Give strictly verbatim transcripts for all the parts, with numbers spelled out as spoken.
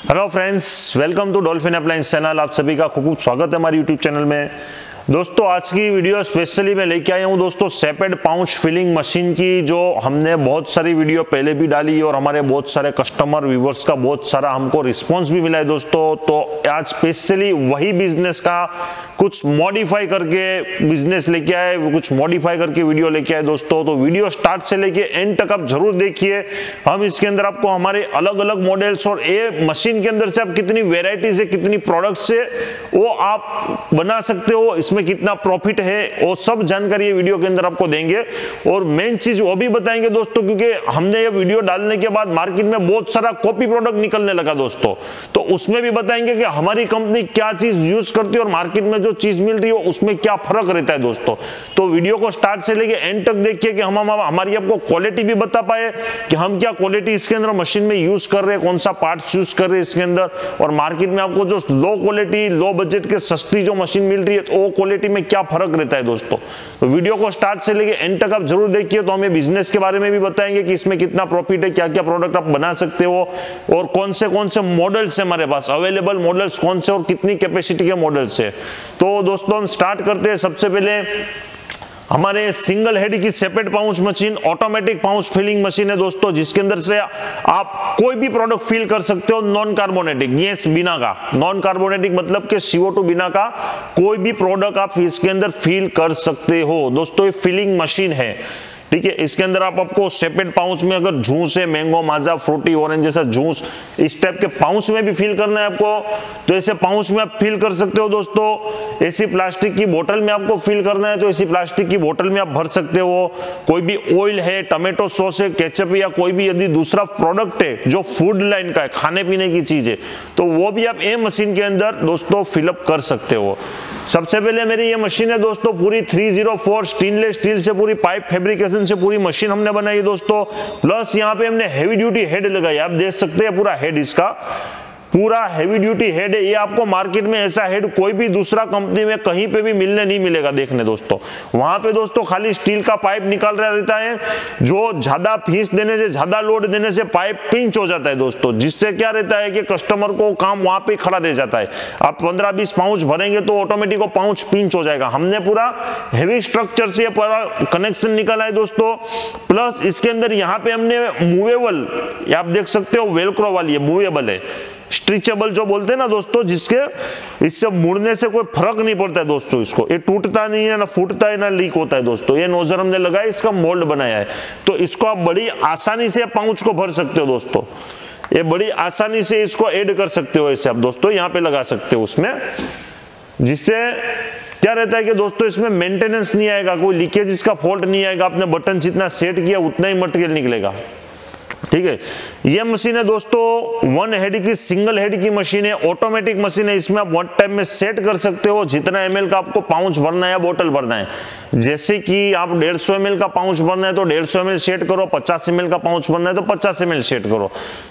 Hello friends, welcome to Dolphin appliance channel. आप सभी का खूब खूब स्वागत है हमारे यूट्यूब चैनल में। दोस्तों आज की वीडियो स्पेशली मैं लेके आया हूँ दोस्तों सेपेड पाउच फिलिंग मशीन की, जो हमने बहुत सारी वीडियो पहले भी डाली और हमारे बहुत सारे कस्टमर व्यूवर्स का बहुत सारा हमको रिस्पांस भी मिला है दोस्तों। तो आज स्पेशली वही बिजनेस का कुछ मॉडिफाई करके बिजनेस लेके आए, कुछ मॉडिफाई करके वीडियो लेके आए दोस्तों। तो वीडियो स्टार्ट से लेके एंड तक आप जरूर देखिए। हम इसके अंदर आपको हमारे अलग अलग मॉडल्स और ये मशीन के अंदर से आप कितनी वेराइटीज है, कितनी प्रोडक्ट्स है वो आप बना सकते हो, इसमें कितना प्रॉफिट है, वो सब जानकारी ये वीडियो के अंदर आपको देंगे। और मेन चीज वो भी बताएंगे दोस्तों, क्योंकि हमने ये वीडियो डालने के बाद मार्केट में बहुत सारा कॉपी प्रोडक्ट निकलने लगा दोस्तों। तो उसमें भी बताएंगे कि हमारी कंपनी क्या चीज यूज करती है और मार्केट में जो चीज मिल रही है उसमें क्या फर्क रहता है दोस्तों। तो वीडियो को स्टार्ट से लेके एंड तक देखिए कि हम, हम हमारी आपको क्वालिटी भी बता पाए कि हम क्या क्वालिटी इसके अंदर मशीन में यूज कर रहे हैं, कौन सा पार्ट्स यूज कर रहे हैं इसके अंदर, और मार्केट में आपको जो लो क्वालिटी लो बजट के सस्ती जो मशीन मिल रही है तो वो क्वालिटी में क्या फर्क रहता है दोस्तों। तो वीडियो को स्टार्ट से लेके एंड तक आप जरूर देखिए। तो हमें बिजनेस के बारे में भी बताएंगे कि इसमें कितना प्रॉफिट है, क्या क्या प्रोडक्ट आप बना सकते हो और कौन से कौन से मॉडल्स है हमारे पास अवेलेबल, मॉडल्स कौन से और कितनी कैपेसिटी के मॉडल्स है। तो दोस्तों हम स्टार्ट करते हैं। सबसे पहले हमारे सिंगल हेड की सेपेड pouch machine, automatic pouch filling machine है दोस्तों, जिसके अंदर से आप कोई भी प्रोडक्ट फिल कर सकते हो नॉन कार्बोनेटिक, गैस बिना का। नॉन कार्बोनेटिक मतलब कि सी ओ टू बिना का कोई भी प्रोडक्ट आप इसके अंदर फिल कर सकते हो दोस्तों। ये फिलिंग मशीन है, ठीक है। इसके अंदर आप आपको सेपेड पाउच में अगर जूस है, मैंगो, माजा, फ्रूटी, ऑरेंज जैसा जूस इस टाइप के पाउच में भी फिल करना है आपको, तो ऐसे पाउच में आप फिल कर सकते हो दोस्तों। ऐसी प्लास्टिक की बोतल में आपको फिल करना है तो ऐसी प्लास्टिक की बोतल में आप भर सकते हो। कोई भी ऑयल है, टमेटो सॉस है, केचप या कोई भी यदि दूसरा प्रोडक्ट है जो फूड लाइन का है, खाने पीने की चीज है, तो वो भी आप ये मशीन के अंदर दोस्तों फिलअप कर सकते हो। सबसे पहले मेरी ये मशीन है दोस्तों पूरी तीन सौ चार स्टेनलेस स्टील से पूरी पाइप फैब्रिकेशन से पूरी मशीन हमने बनाई है दोस्तों। प्लस यहाँ पे हमने हेवी ड्यूटी हेड लगाई, आप देख सकते हैं पूरा हेड इसका पूरा हेवी ड्यूटी हेड है। ये आपको मार्केट में ऐसा हेड कोई भी दूसरा कंपनी में कहीं पे भी मिलने नहीं मिलेगा देखने दोस्तों। वहां पे दोस्तों खाली स्टील का पाइप निकल रहा रहता है, जो ज्यादा फीस देने से, ज्यादा लोड देने से पाइप पिंच हो जाता है दोस्तों, जिससे क्या रहता है कि कस्टमर को काम वहां पे खड़ा रह जाता है। आप पंद्रह बीस पाउच भरेंगे तो ऑटोमेटिक वो पाउच पिंच हो जाएगा। हमने पूरा हेवी स्ट्रक्चर से पूरा कनेक्शन निकाला है दोस्तों। प्लस इसके अंदर यहाँ पे हमने मूवेबल, आप देख सकते हो वेलक्रो वाली है, मूवेबल है, स्ट्रेचेबल जो बोलते हैं ना दोस्तों, जिसके इससे मुड़ने से कोई फर्क नहीं पड़ता है दोस्तों। इसको ये टूटता नहीं है, ना फूटता है, ना लीक होता है दोस्तों। ये नोजर हमने लगाया, इसका मोल्ड बनाया है, तो इसको आप बड़ी आसानी से पाउच को भर सकते हो दोस्तों। ये बड़ी आसानी से इसको ऐड कर सकते हो, ऐसे आप दोस्तों यहाँ पे लगा सकते हो उसमें, जिससे क्या रहता है कि दोस्तों इसमें मेंटेनेंस नहीं आएगा, कोई लीकेज इसका फॉल्ट नहीं आएगा। आपने बटन जितना सेट किया उतना ही मटेरियल निकलेगा, ठीक है। ये मशीन है दोस्तों वन हेड की, सिंगल हेड की मशीन है, ऑटोमेटिक मशीन है। इसमें आप वन टाइम में सेट कर सकते हो जितना एमएल का आपको पाउच भरना है या बोतल भरना है। जैसे कि आप डेढ़ सौ एमएल का पाउच भरना है तो डेढ़ सौ एमएल सेट करो, पचास एमएल का पाउच भरना है तो पचास एमएल सेट करो,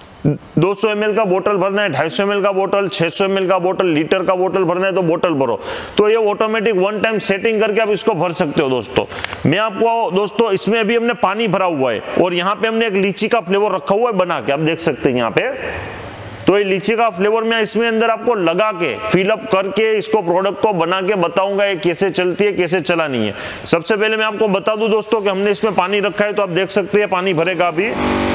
दो सौ एमएल का बोतल भरना है, ढाई सौ एमएल का बोतल, छह सौ एमएल का बोतल, लीटर का बोतल भरना है तो बोतल भरो। तो ये ऑटोमेटिक वन टाइम सेटिंग करके आप इसको भर सकते हो दोस्तों। मैं आपको दोस्तों इसमें अभी हमने पानी भरा हुआ है और यहाँ पे हमने एक लीची का फ्लेवर रखा हुआ है बना के, आप देख सकते हैं यहाँ पे। तो ये लीची का फ्लेवर मैं इसमें अंदर आपको लगा के फिलअप करके इसको प्रोडक्ट को बना के बताऊंगा ये कैसे चलती है, कैसे चलानी है। सबसे पहले मैं आपको बता दूं दोस्तों कि हमने इसमें पानी रखा है, तो आप देख सकते हैं पानी भरेगा अभी,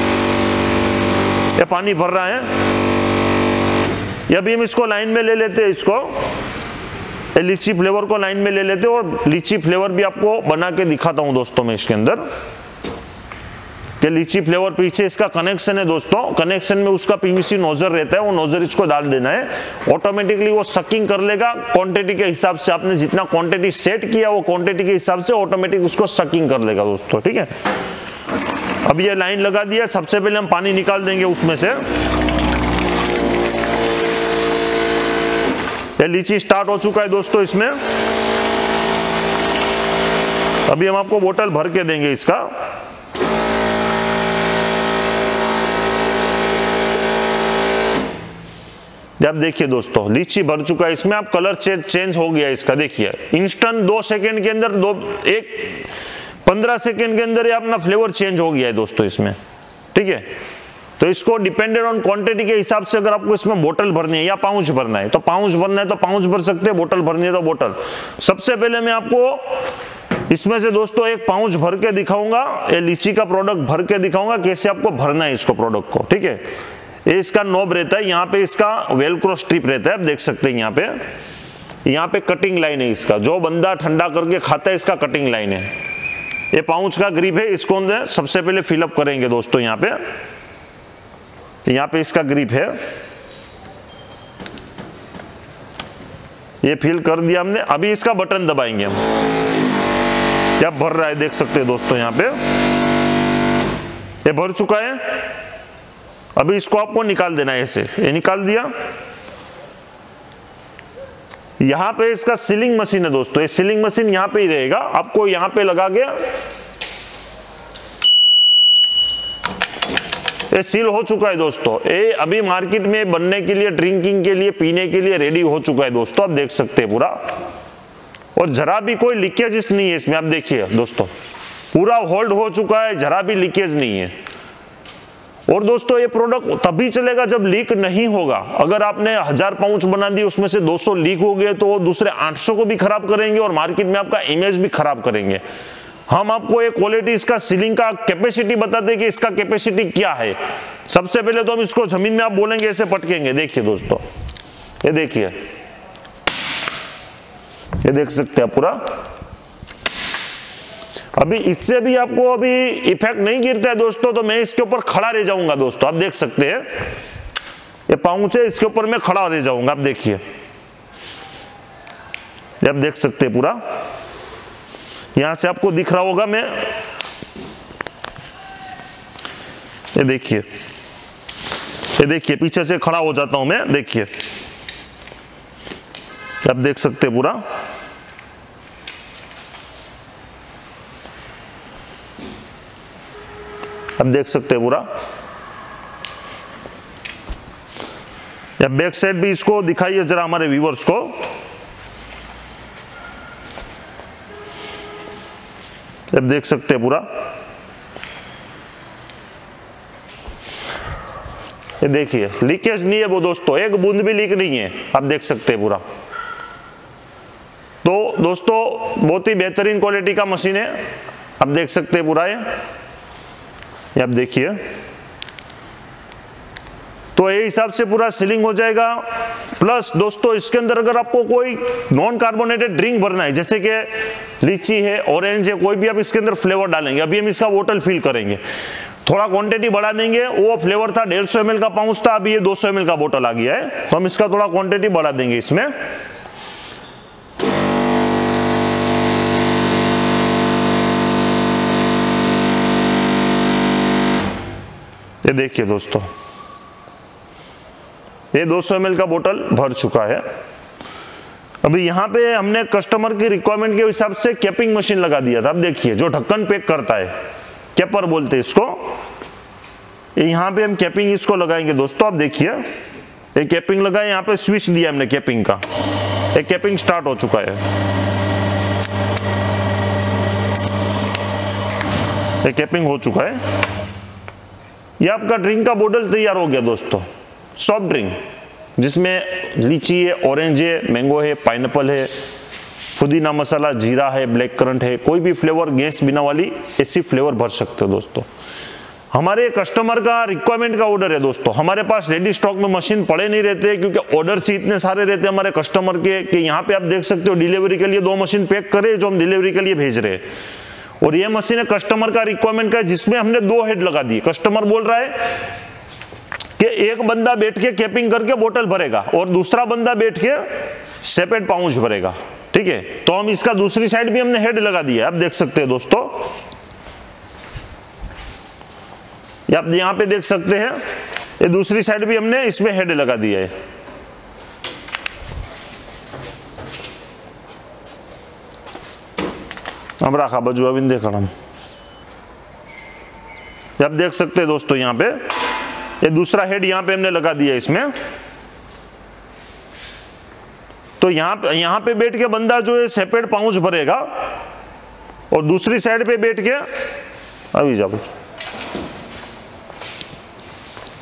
ये पानी भर रहा है। अभी हम इसको लाइन में ले लेते हैं, इसको लीची फ्लेवर को लाइन में ले लेते हैं और लीची फ्लेवर भी आपको बना के दिखाता हूं दोस्तों मैं इसके अंदर। कि लीची फ्लेवर पीछे इसका कनेक्शन है दोस्तों, कनेक्शन में उसका पीवीसी नोजर रहता है, वो नोजर इसको डाल देना है, ऑटोमेटिकली वो सकिंग कर लेगा क्वांटिटी के हिसाब से। आपने जितना क्वांटिटी सेट किया वो क्वांटिटी के हिसाब से ऑटोमेटिक उसको सकिंग कर लेगा दोस्तों, ठीक है। अब ये लाइन लगा दिया, सबसे पहले हम पानी निकाल देंगे उसमें से। ये लीची स्टार्ट हो चुका है दोस्तों इसमें। अभी हम आपको बोतल भर के देंगे इसका। आप देखिए दोस्तों लीची भर चुका है इसमें। आप कलर चेंज हो गया इसका, देखिए इंस्टेंट दो सेकंड के अंदर, दो एक पंद्रह सेकंड के अंदर ये अपना फ्लेवर चेंज हो गया है दोस्तों इसमें, ठीक है। तो इसको डिपेंडेंट ऑन क्वांटिटी के हिसाब से अगर आपको इसमें बोतल भरनी है या पाउच भरना है तो पाउच भरना है तो पाउच भर सकते हैं, बोतल भरनी है तो बोतल। सबसे पहले मैं आपको इसमें से दोस्तों एक पाउच भर के दिखाऊंगा, ये लीची का प्रोडक्ट भर के दिखाऊंगा कैसे आपको भरना है इसको प्रोडक्ट को, ठीक है। ये इसका नॉब रहता है, यहाँ पे इसका वेलक्रो स्ट्रिप रहता है, आप देख सकते हैं यहाँ पे यहाँ पे कटिंग लाइन है इसका, जो बंदा ठंडा करके खाता है इसका कटिंग लाइन है। ये पाउच का ग्रिप है, इसको सबसे पहले फिलअप करेंगे दोस्तों। यहाँ पे यहाँ पे इसका ग्रिप है, ये फिल कर दिया हमने। अभी इसका बटन दबाएंगे हम, क्या भर रहा है देख सकते हैं दोस्तों। यहाँ पे ये भर चुका है। अभी इसको आपको निकाल देना है ऐसे, ये निकाल दिया। यहां पे इसका सीलिंग मशीन है दोस्तों, ये सीलिंग मशीन यहां पे ही रहेगा। आपको यहां पे लगा के ये सील हो चुका है दोस्तों। ये अभी मार्केट में बनने के लिए, ड्रिंकिंग के लिए, पीने के लिए रेडी हो चुका है दोस्तों, आप देख सकते हैं पूरा। और जरा भी कोई लीकेज नहीं है इसमें, आप देखिए दोस्तों, पूरा होल्ड हो चुका है, जरा भी लीकेज नहीं है। और दोस्तों ये प्रोडक्ट तभी चलेगा जब लीक नहीं होगा। अगर आपने हजार पाउच बना दी, उसमें से दो सौ लीक हो गए तो वो दूसरे आठ सौ को भी खराब करेंगे और मार्केट में आपका इमेज भी खराब करेंगे। हम आपको एक क्वालिटी, इसका सीलिंग का कैपेसिटी बताते हैं कि इसका कैपेसिटी क्या है। सबसे पहले तो हम इसको जमीन में आप बोलेंगे ऐसे पटकेंगे, देखिए दोस्तों, ये देखिए, ये देख सकते हैं पूरा। अभी इससे भी आपको अभी इफेक्ट नहीं गिरता है दोस्तों, तो मैं इसके ऊपर खड़ा रह जाऊंगा दोस्तों, आप देख सकते हैं। ये पाउच है, इसके ऊपर मैं खड़ा रह जाऊंगा, आप देखिए, आप देख सकते हैं पूरा। यहां से आपको दिख रहा होगा, मैं ये देखिए, ये देखिए पीछे से खड़ा हो जाता हूं मैं, देखिए, आप देख सकते हैं पूरा। अब देख सकते हैं पूरा। या बैक साइड भी इसको दिखाइए जरा हमारे व्यूअर्स को। अब देख सकते हैं पूरा, ये देखिए, लीकेज नहीं है वो दोस्तों, एक बूंद भी लीक नहीं है, आप देख सकते हैं पूरा। तो दोस्तों बहुत ही बेहतरीन क्वालिटी का मशीन है, आप देख सकते हैं पूरा। ये ये आप देखिए, तो ये हिसाब से पूरा सीलिंग हो जाएगा। प्लस दोस्तों इसके अंदर अगर आपको कोई नॉन कार्बोनेटेड ड्रिंक भरना है, जैसे कि लीची है, ऑरेंज है, कोई भी आप इसके अंदर फ्लेवर डालेंगे। अभी हम इसका बोतल फिल करेंगे, थोड़ा क्वांटिटी बढ़ा देंगे। वो फ्लेवर था डेढ़ सौ एम एल का पाउच था, अभी ये दो सौ एम एल का बोतल आ गया है, तो हम इसका थोड़ा क्वांटिटी बढ़ा देंगे इसमें। ये देखिए दोस्तों, ये दो सौ एम एल का बोतल भर चुका है। अभी यहाँ पे हमने कस्टमर की रिक्वायरमेंट के हिसाब से कैपिंग मशीन लगा दिया था। अब देखिए, जो ढक्कन पैक करता है, कैपर बोलते हैं इसको, यहाँ पे हम कैपिंग इसको लगाएंगे दोस्तों। आप देखिए, ये कैपिंग लगाए, यहाँ पे स्विच दिया हमने कैपिंग का, ये कैपिंग स्टार्ट हो चुका है। ये कैपिंग हो चुका है। ये आपका ड्रिंक का बोतल तैयार हो गया दोस्तों, सॉफ्ट ड्रिंक, जिसमें लीची है, ऑरेंज है, मैंगो है, पाइनएप्पल है, पुदीना मसाला, जीरा है, ब्लैक करंट है, कोई भी फ्लेवर, गैस बिना वाली ऐसी फ्लेवर भर सकते हो दोस्तों। हमारे कस्टमर का रिक्वायरमेंट का ऑर्डर है दोस्तों, हमारे पास रेडी स्टॉक में मशीन पड़े नहीं रहते, क्योंकि ऑर्डर से इतने सारे रहते हैं हमारे कस्टमर के कि यहाँ पे आप देख सकते हो डिलीवरी के लिए दो मशीन पैक करे जो हम डिलीवरी के लिए भेज रहे हैं। और ये मशीन है कस्टमर का रिक्वायरमेंट का, जिसमें हमने दो हेड लगा दी। कस्टमर बोल रहा है कि एक बंदा बैठ के कैपिंग करके बोतल भरेगा और दूसरा बंदा बैठ के सेपरेट पाउच भरेगा, ठीक है। तो हम इसका दूसरी साइड भी हमने हेड लगा दिया है, आप देख सकते हैं दोस्तों। आप यहां पे देख सकते हैं, ये दूसरी साइड भी हमने इसमें हेड लगा दिया है। हम रखा बजू अभी देखा हम, आप देख सकते हैं दोस्तों, यहाँ पे ये दूसरा हेड यहाँ पे हमने लगा दिया इसमें। तो यहाँ पे यहाँ पे बैठ के बंदा जो है सेपरेट पाउच भरेगा और दूसरी साइड पे बैठ के, अभी जाओ,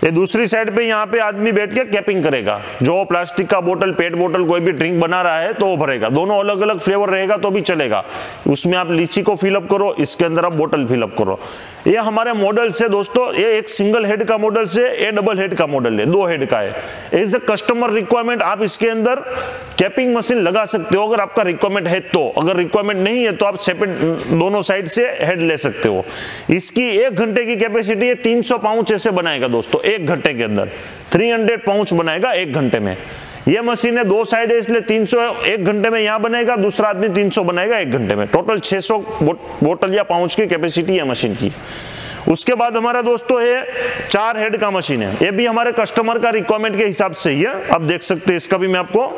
ये दूसरी साइड पे यहाँ पे आदमी बैठ के कैपिंग करेगा, जो प्लास्टिक का बोतल, पेट बोतल कोई भी ड्रिंक बना रहा है तो वो भरेगा। दोनों अलग अलग फ्लेवर रहेगा तो भी चलेगा। उसमें आप लीची को फिलअप करो, इसके अंदर आप बोतल फिलअप करो। ये हमारे मॉडल से दोस्तों, ये एक सिंगल हेड का मॉडल से, ये डबल हेड का मॉडल है, दो हेड का है। एज ए कस्टमर रिक्वायरमेंट आप इसके अंदर कैपिंग मशीन लगा सकते हो अगर आपका रिक्वायरमेंट है तो। अगर रिक्वायरमेंट नहीं है तो आप सेपरेट दोनों साइड से हेड ले सकते हो। इसकी एक घंटे की कैपेसिटी है, तीन सौ पाउच ऐसे बनाएगा दोस्तों एक घंटे के अंदर, तीन सौ पाउच बनाएगा एक घंटे में। ये मशीन है, दो साइड है इसलिए तीन सौ एक घंटे में यहां बनेगा, दूसरा आदमी तीन सौ बनाएगा एक घंटे में। टोटल छह सौ बोतल या पाउच की कैपेसिटी है मशीन की। उसके बाद हमारा दोस्तों है चार हेड का मशीन है। ये भी हमारे कस्टमर का रिक्वायरमेंट के हिसाब से ही है। आप देख सकते हैं, इसका भी मैं आपको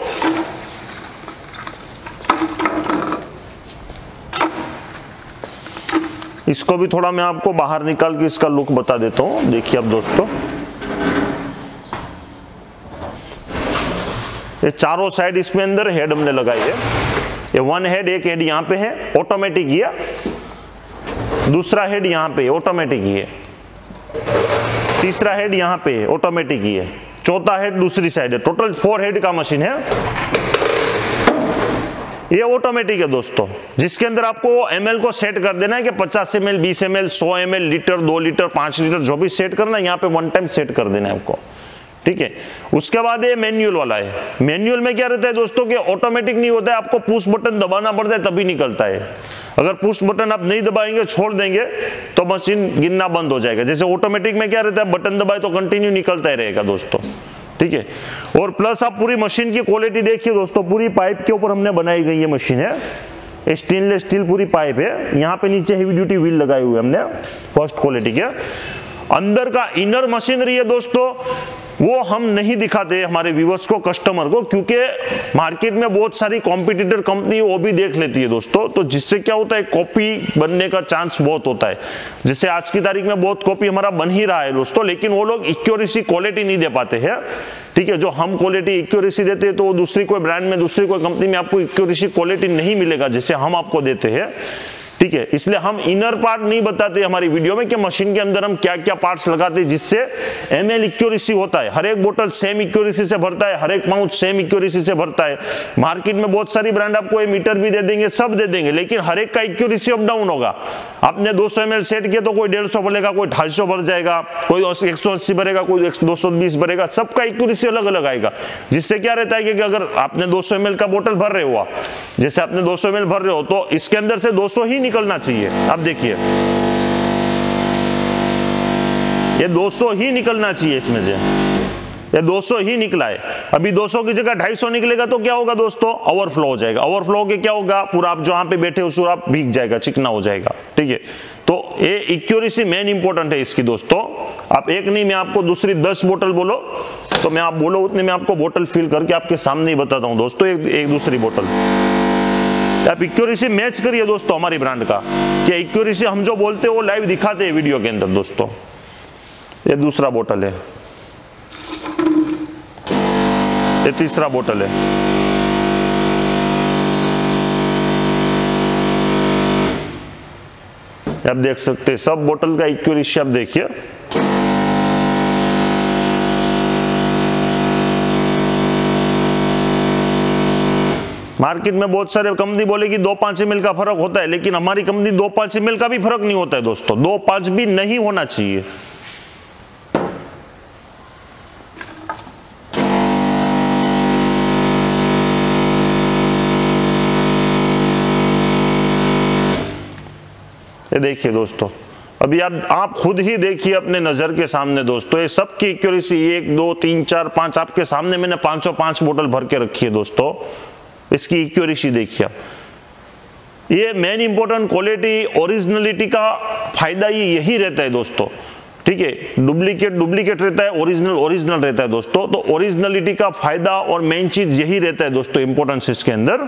इसको भी थोड़ा मैं आपको बाहर निकाल के इसका लुक बता देता हूं। देखिए आप दोस्तों, ये चारों साइड इसमें अंदर हेड हमने लगाई है। ये वन हेड, एक हेड यहाँ पे है ऑटोमेटिक ही है, दूसरा हेड यहाँ पे ऑटोमेटिक ही है, तीसरा हेड यहाँ पे ऑटोमेटिक ही है, चौथा हेड दूसरी साइड है। टोटल फोर हेड का मशीन है। ये ऑटोमेटिक है दोस्तों, जिसके अंदर आपको एमएल को सेट कर देना है कि पचास एम एल, बीस एम एल, सौ एम एल, लीटर, दो लीटर, पांच लीटर, जो भी सेट करना है यहाँ पे वन टाइम सेट कर देना है आपको। ठीक है। उसके बाद ये मैनुअल वाला है। मैनुअल में क्या रहता है दोस्तों कि ऑटोमेटिक नहीं होता है, आपको पुश बटन दबाना पड़ता है तभी निकलता है। अगर पुश बटन आप नहीं दबाएंगे, छोड़ देंगे तो मशीन गिनना बंद हो जाएगा। जैसे ऑटोमेटिक में क्या रहता है, बटन दबाए तो कंटिन्यू निकलता ही रहेगा दोस्तों। ठीक है। और प्लस आप पूरी मशीन की क्वालिटी देखिए दोस्तों, पूरी पाइप के ऊपर हमने बनाई गई ये मशीन है। स्टेनलेस स्टील पूरी पाइप है। यहाँ पे नीचे हेवी ड्यूटी व्हील लगाए हुए हमने फर्स्ट क्वालिटी के। अंदर का इनर मशीनरी है दोस्तों, वो हम नहीं दिखाते हमारे व्यूअर्स को, कस्टमर को, क्योंकि मार्केट में बहुत सारी कॉम्पिटिटर कंपनी वो भी देख लेती है दोस्तों। तो जिससे क्या होता है, कॉपी बनने का चांस बहुत होता है। जैसे आज की तारीख में बहुत कॉपी हमारा बन ही रहा है दोस्तों, लेकिन वो लोग एक्यूरेसी क्वालिटी नहीं दे पाते हैं। ठीक है। जो हम क्वालिटी एक्यूरेसी देते हैं तो वो दूसरी कोई ब्रांड में, दूसरी कोई कंपनी में आपको एक्यूरेसी क्वालिटी नहीं मिलेगा जैसे हम आपको देते हैं। ठीक है। इसलिए हम इनर पार्ट नहीं बताते हमारी वीडियो में कि मशीन के अंदर हम क्या क्या पार्ट्स लगाते हैं जिससे एमएल एक्यूरेसी होता है। हर एक बोतल सेम एक्यूरेसी से भरता है, हर एक पाउच सेम एक्यूरेसी से भरता है। मार्केट में बहुत सारी ब्रांड आपको ये मीटर भी दे देंगे, सब दे देंगे, लेकिन हर एक का एक्यूरेसी अप डाउन होगा। आपने दो सौ एमएल सेट किया तो कोई डेढ़ सौ भरेगा, कोई ढाई सौ भर जाएगा, कोई एक सौ अस्सी भरेगा, कोई दो सौ बीस भरेगा, सबका एक्यूरेसी अलग अलग आएगा। जिससे क्या रहता है कि अगर आपने दो सौ एमएल का बोतल भर रहे हो, जैसे आपने दो सौ एमएल भर रहे हो तो इसके अंदर से दो सौ ही निकलना चाहिए। आप देखिए, ये दो सौ ही निकलना चाहिए इसमें से, ये दो सौ ही निकला है। अभी दो सौ की जगह ढाई सौ निकलेगा तो क्या होगा दोस्तों, ओवरफ्लो हो जाएगा। ओवरफ्लो के क्या होगा, पूरा आप जहां पे बैठे हो पूरा भीग जाएगा, चिकना हो जाएगा। ठीक है। तो ये एक्यूरेसी मेन इंपॉर्टेंट है इसकी दोस्तों। आप एक नहीं, मैं आपको दूसरी दस बोतल बोलो तो मैं आप बोलो उतने में आपको बोतल फिल करके आपके सामने ही बताता हूं दोस्तों। एक, एक दूसरी बोतल आप एक्यूरेसी मैच करिए दोस्तों हमारी ब्रांड का, कि एक्यूरेसी हम जो बोलते हैं वो लाइव दिखाते हैं वीडियो के अंदर दोस्तों। ये दूसरा बोतल है, ये तीसरा बोतल है, आप देख सकते हैं सब बोतल का एक्यूरेसी आप देखिए। मार्केट में बहुत सारे कंपनी बोलेगी दो पांच एम एल का फर्क होता है, लेकिन हमारी कंपनी दो पांच एम एल का भी फर्क नहीं होता है दोस्तों, दो पांच भी नहीं होना चाहिए। ये देखिए दोस्तों, अभी आप आप खुद ही देखिए अपने नजर के सामने दोस्तों, ये सबकी एक्यूरेसी एक दो तीन चार पांच आपके सामने मैंने पांचों पांच बोतल भर के रखी है दोस्तों। इसकी एक्यूरेसी देखिए। ये मेन इंपॉर्टेंट क्वालिटी ओरिजिनलिटी का फायदा ही यही रहता है दोस्तों। ठीक है। डुप्लीकेट डुप्लीकेट रहता है, ओरिजिनल ओरिजिनल रहता है दोस्तों। तो ओरिजिनलिटी का फायदा और मेन चीज यही रहता है दोस्तों, इंपॉर्टेंस इसके अंदर।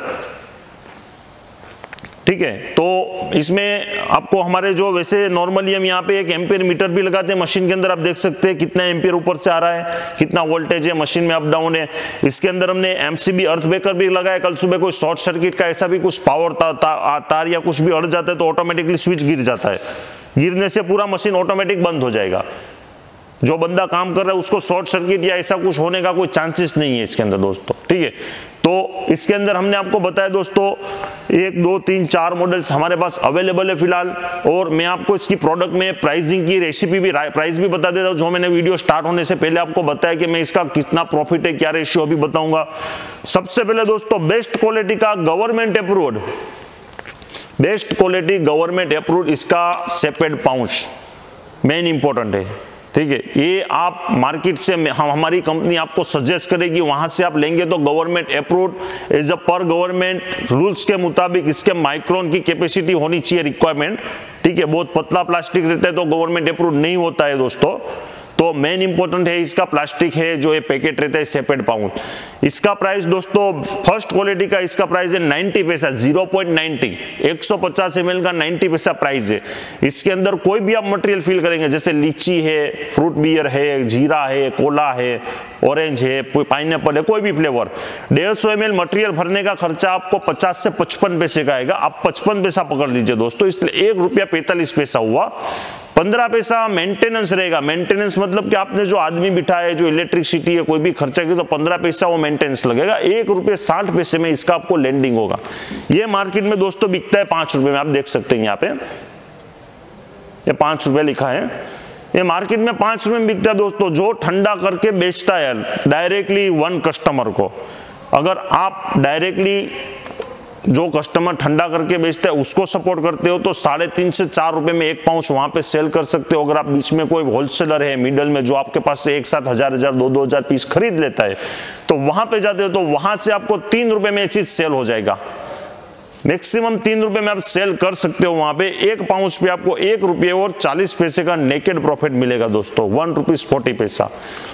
ठीक है। तो इसमें आपको हमारे जो वैसे नॉर्मली हम यहाँ पे एक एम्पियर मीटर भी लगाते हैं मशीन के अंदर, आप देख सकते हैं कितना एम्पियर ऊपर से आ रहा है, कितना वोल्टेज है मशीन में, अप डाउन है। इसके अंदर हमने एमसीबी अर्थ ब्रेकर भी लगाया। कल सुबह कोई शॉर्ट सर्किट का ऐसा भी कुछ पावर ता, ता, तार या कुछ भी अड़ जाता है तो ऑटोमेटिकली स्विच गिर जाता है, गिरने से पूरा मशीन ऑटोमेटिक बंद हो जाएगा। जो बंदा काम कर रहा है उसको शॉर्ट सर्किट या ऐसा कुछ होने का कोई चांसेस नहीं है इसके अंदर दोस्तों, ठीक है। तो इसके अंदर हमने आपको बताया दोस्तों एक दो तीन चार मॉडल्स हमारे पास अवेलेबल है फिलहाल, और मैं आपको इसकी प्रोडक्ट में प्राइसिंग की रेसिपी भी प्राइस भी बता देता हूँ, जो मैंने वीडियो स्टार्ट होने से पहले आपको बताया कि मैं इसका कितना प्रॉफिट है, क्या रेशियो अभी बताऊंगा। सबसे पहले दोस्तों बेस्ट क्वालिटी का government approved, best quality government approved इसका सेपेड पाउच मेन इंपॉर्टेंट है, ठीक है। ये आप मार्केट से हम हमारी कंपनी आपको सजेस्ट करेगी, वहां से आप लेंगे तो गवर्नमेंट अप्रूव्ड एज अ पर गवर्नमेंट रूल्स के मुताबिक इसके माइक्रोन की कैपेसिटी होनी चाहिए रिक्वायरमेंट, ठीक है। बहुत पतला प्लास्टिक रहता है तो गवर्नमेंट अप्रूव्ड नहीं होता है दोस्तों। तो मेन इंपॉर्टेंट है इसका प्लास्टिक है, जो ये पैकेट रहता है सेपेड पाउच। इसका प्राइस दोस्तों फर्स्ट क्वालिटी का इसका प्राइस है नाइन्टी पैसा, जीरो पॉइंट नाइन्टी, एक सौ पचास एम एल का नाइन्टी पैसा प्राइस है। इसके अंदर कोई भी आप मटेरियल फील करेंगे, जैसे लीची है, फ्रूट बियर है, जीरा है, कोला है, ऑरेंज है, पाइनएप्पल है, कोई भी फ्लेवर, डेढ़ सौ एम एल मटेरियल भरने का खर्चा आपको पचास से पचपन पैसे का आएगा। आप पचपन पैसा पकड़ लीजिए दोस्तों, इसलिए एक रुपया पैंतालीस पैसा हुआ। पंद्रह पैसा मेंटेनेंस रहेगा, मेंटेनेंस मतलब कि आपने जो आदमी बिठाया है, जो इलेक्ट्रिसिटी है, कोई भी खर्चा किया तो पंद्रह पैसा वो मेंटेनेंस लगेगा। एक रुपये साठ पैसे में इसका आपको लैंडिंग होगा। ये मार्केट में दोस्तों बिकता है पांच रुपए में, आप देख सकते हैं यहाँ पे ये पांच रुपए लिखा है, ये मार्केट में पांच रुपए में बिकता है दोस्तों। जो ठंडा करके बेचता है डायरेक्टली वन कस्टमर को, अगर आप डायरेक्टली जो कस्टमर ठंडा करके बेचते हैं उसको सपोर्ट करते हो तो साढ़े तीन से चार रुपए में एक पाउच वहां पे सेल कर सकते हो। अगर आप बीच में कोई होलसेलर है मिडल में, जो आपके पास से एक साथ हजार हजार दो दो हजार पीस खरीद लेता है, तो वहां पे जाते हो तो वहां से आपको तीन रुपए में ये चीज सेल हो जाएगा। मैक्सिमम तीन रुपए में आप सेल कर सकते हो। वहां पे एक पाउच पे आपको एक रुपये और चालीस पैसे का नेकेड प्रॉफिट मिलेगा दोस्तों, वन रुपीज फोर्टी पैसा।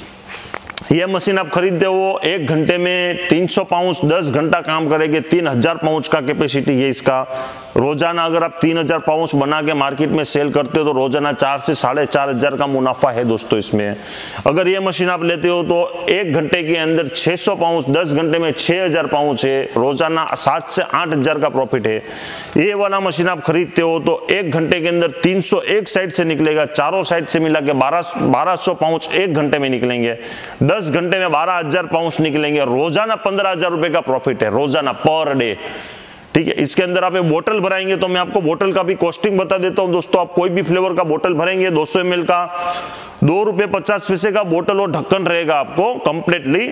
ये मशीन आप खरीदते हो एक घंटे में तीन सौ पाउच, दस घंटा काम करेगी, तीन हजार पाउच का कैपेसिटी है इसका। रोजाना अगर आप तीन हजार पाउच बना के मार्केट में सेल करते हो तो रोजाना चार से साढ़े चार हजार का मुनाफा है दोस्तों इसमें। अगर ये मशीन आप लेते हो तो एक घंटे के अंदर छह सौ पाउच, दस घंटे में छह हजार पाउच है, रोजाना सात से आठ हजार का प्रॉफिट है। ये वाला मशीन आप खरीदते हो तो एक घंटे के अंदर तीन सौ एक साइड से निकलेगा, चारों साइड से मिला के बारह बारह सौ पाउच एक घंटे में निकलेंगे, दस घंटे में बारह हजार पाउच निकलेंगे, रोजाना पंद्रह हजार रुपए का प्रॉफिट है, रोजाना पर डे, ठीक है। इसके अंदर आप एक बोतल भराएंगे तो मैं आपको बोतल का भी कॉस्टिंग बता देता हूं दोस्तों। आप कोई भी फ्लेवर का बोतल भरेंगे दो सौ एम एल का, दो रुपए पचास पैसे का बोतल और ढक्कन रहेगा आपको कंप्लीटली,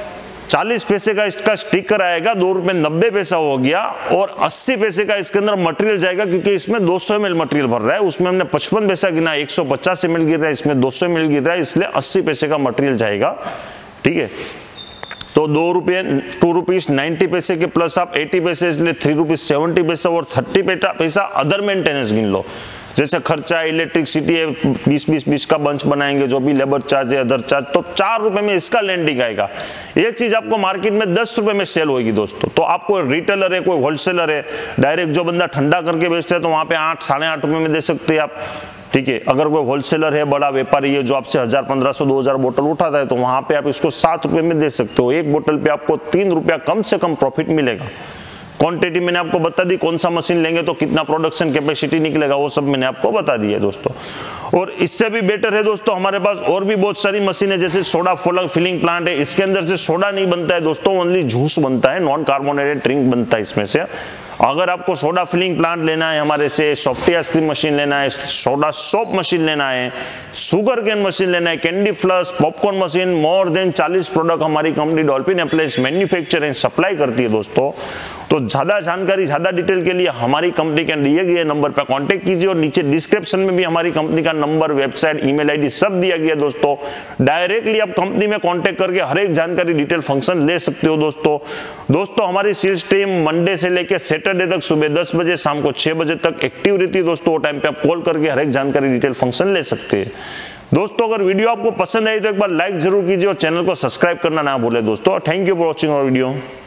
चालीस पैसे का इसका स्टिकर आएगा, दो रुपए नब्बे पैसा हो गया, और अस्सी पैसे का इसके अंदर मटेरियल जाएगा, क्योंकि इसमें दो सौ एम एल मटेरियल भर रहा है, उसमें हमने पचपन पैसा गिना, एक सौ पचास एम एल गिर रहा है, इसमें दो सौ एम एल गिर रहा है, इसलिए अस्सी पैसे का मटेरियल जाएगा, ठीक है। तो दो रुपये टू रुपीज नाइन्टी पैसे के प्लस आप एटी पैसे, इसलिए थ्री रुपीज सेवेंटी पैसा और थर्टी पैसा अदर मेंटेनेंस गिन लो, जैसे खर्चा है, इलेक्ट्रिसिटी है, बीस बीस बीस का बंच बनाएंगे, जो भी लेबर चार्ज है, अदर चार्ज, तो चार रुपए में इसका लैंडिंग आएगा। ये चीज आपको मार्केट में दस रुपए में सेल होगी दोस्तों। तो आप कोई रिटेलर है, कोई होलसेलर है, डायरेक्ट जो बंदा ठंडा करके बेचता है तो वहां पे आठ साढ़े आठ रुपए में दे सकते हैं आप, ठीक है। अगर कोई होलसेलर है, बड़ा व्यापारी है, जो आपसे हजार पंद्रह सौ दो हजार बोतल उठाता है, तो वहां पे आप इसको सात रुपए में दे सकते हो। एक बोतल पे आपको तीन रुपया कम से कम प्रॉफिट मिलेगा। क्वांटिटी मैंने आपको बता दी, कौन सा मशीन लेंगे तो कितना प्रोडक्शन कैपेसिटी निकलेगा, वो सब मैंने आपको बता दिया दोस्तों। और इससे भी बेटर है दोस्तों, हमारे पास और भी बहुत सारी मशीन है, जैसे सोडा फोलक फिलिंग प्लांट है। इसके अंदर से सोडा नहीं बनता है दोस्तों, ओनली जूस बनता है, नॉन कार्बोनेटेड ड्रिंक बनता है इसमें से। अगर आपको सोडा फिलिंग प्लांट लेना है हमारे से, सॉफ्टी आइसक्रीम मशीन लेना है, सोडा सोप मशीन लेना है, शुगर केन मशीन लेना है, candy floss, popcorn machine, more than चालीस प्रोडक्ट हमारी company Dolphin appliance manufacture and supply करती है दोस्तों। तो ज्यादा जानकारी, ज्यादा डिटेल के लिए हमारी कंपनी के दिए गए नंबर पर कांटेक्ट कीजिए, और नीचे डिस्क्रिप्शन में भी हमारी कंपनी का नंबर, वेबसाइट, ईमेल आईडी सब दिया गया दोस्तों। डायरेक्टली आप कंपनी में कांटेक्ट करके हर एक जानकारी, डिटेल, फंक्शन ले सकते हो दोस्तों। दोस्तों हमारी सेल्स टीम मंडे से लेकर सैटरडे तक सुबह दस बजे, शाम को छह बजे तक एक्टिव रहती है दोस्तों। वो टाइम पे आप कॉल करके हर एक जानकारी, डिटेल, फंक्शन ले सकते हैं दोस्तों। अगर वीडियो आपको पसंद आई तो एक बार लाइक जरूर कीजिए और चैनल को सब्सक्राइब करना ना भूले दोस्तों। Thank you for watching our video.